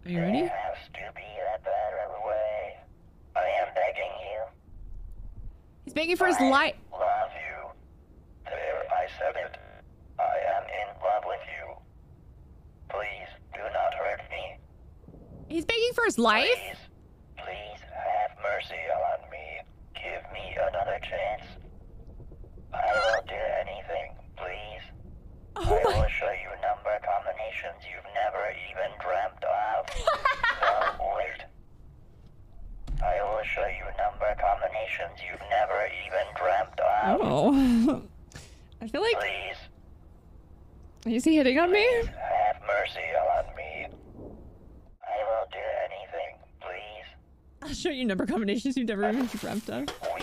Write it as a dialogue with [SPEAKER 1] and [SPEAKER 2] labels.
[SPEAKER 1] Are you ready?
[SPEAKER 2] There has to be a better way. I am begging you.
[SPEAKER 1] He's begging for his life.
[SPEAKER 2] I love you. There, I said it. I am in love with you. Please do not hurt me.
[SPEAKER 1] He's begging for his life?
[SPEAKER 2] Please have mercy on me. Give me another chance. I will do anything, please.
[SPEAKER 1] Oh
[SPEAKER 2] I will show you number combinations you've never even dreamt of. No, wait. I will show you number combinations you've never even dreamt of.
[SPEAKER 1] Oh. I feel like...
[SPEAKER 2] Please.
[SPEAKER 1] Is he hitting on me?
[SPEAKER 2] Have mercy on me. I will do anything, please.
[SPEAKER 1] I'll show you number combinations you've never even dreamt of.